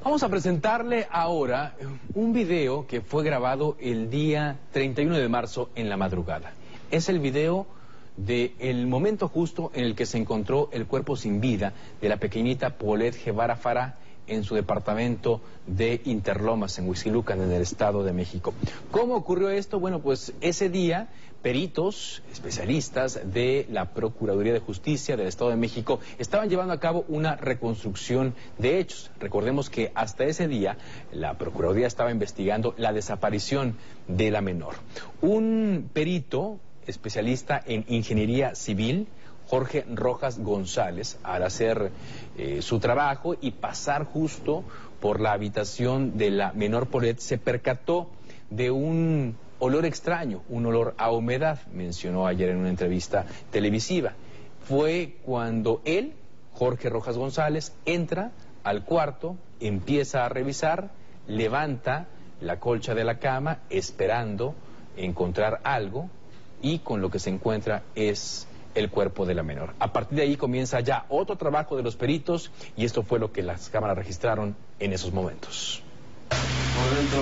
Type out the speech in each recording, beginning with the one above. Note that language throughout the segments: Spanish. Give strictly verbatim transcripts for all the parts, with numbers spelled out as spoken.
Vamos a presentarle ahora un video que fue grabado el día treinta y uno de marzo en la madrugada. Es el video del momento justo en el que se encontró el cuerpo sin vida de la pequeñita Paulette Guevara Farah en su departamento de Interlomas, en Huixquilucan, en el Estado de México. ¿Cómo ocurrió esto? Bueno, pues ese día, peritos, especialistas de la Procuraduría de Justicia del Estado de México estaban llevando a cabo una reconstrucción de hechos. Recordemos que hasta ese día la Procuraduría estaba investigando la desaparición de la menor. Un perito especialista en ingeniería civil, Jorge Rojas González, al hacer eh, su trabajo y pasar justo por la habitación de la menor Paulette, se percató de un olor extraño, un olor a humedad, mencionó ayer en una entrevista televisiva. Fue cuando él, Jorge Rojas González, entra al cuarto, empieza a revisar, levanta la colcha de la cama esperando encontrar algo, y con lo que se encuentra es el cuerpo de la menor. A partir de ahí comienza ya otro trabajo de los peritos, y esto fue lo que las cámaras registraron en esos momentos. Por dentro.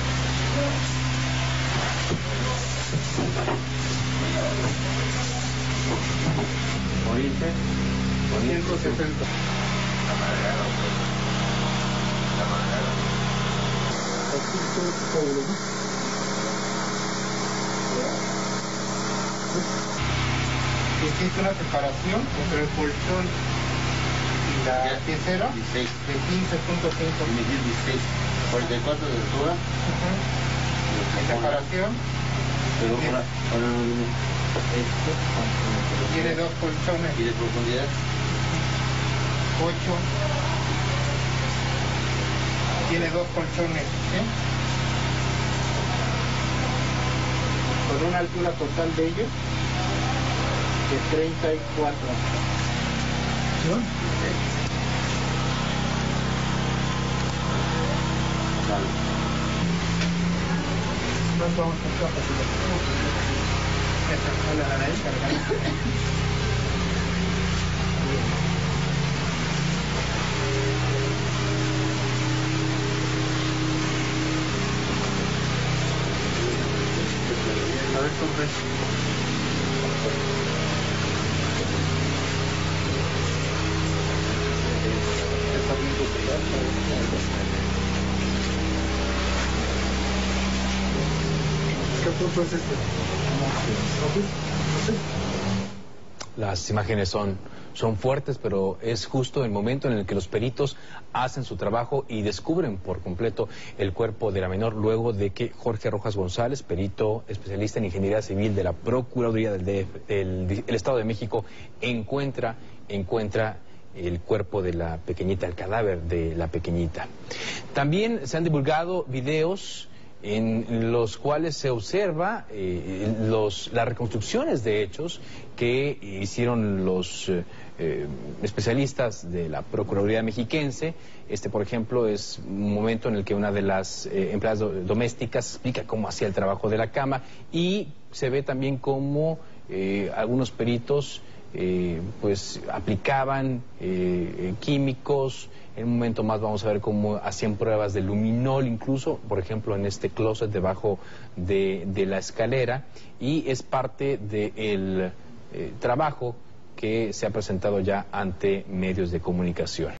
Oriente. ciento setenta. La madera. La madera. Existe una separación entre el colchón y la piecera de quince punto cinco. dieciséis. cuarenta y cuatro de altura. La separación. Pero ahora, ahora no viene. Tiene dos colchones. ¿Y de profundidad? ocho. Tiene dos colchones. ¿Sí? Con una altura total de ellos de treinta y cuatro. ¿Sí? Vale. Nos vamos a capacitar. Esta es la nariz cargada. A ver, compre. ¿Qué punto es este? Las imágenes son, son fuertes, pero es justo el momento en el que los peritos hacen su trabajo y descubren por completo el cuerpo de la menor, luego de que Jorge Rojas González, perito especialista en ingeniería civil de la Procuraduría del, D F, del, el Estado de México, encuentra, encuentra el cuerpo de la pequeñita, el cadáver de la pequeñita. También se han divulgado videos en los cuales se observa eh, los, las reconstrucciones de hechos que hicieron los eh, especialistas de la Procuraduría Mexiquense. Este, por ejemplo, es un momento en el que una de las eh, empleadas do domésticas explica cómo hacía el trabajo de la cama, y se ve también cómo eh, algunos peritos eh, pues aplicaban eh, químicos. En un momento más vamos a ver cómo hacían pruebas de luminol, incluso, por ejemplo, en este closet debajo de, de la escalera, y es parte del eh, trabajo que se ha presentado ya ante medios de comunicación.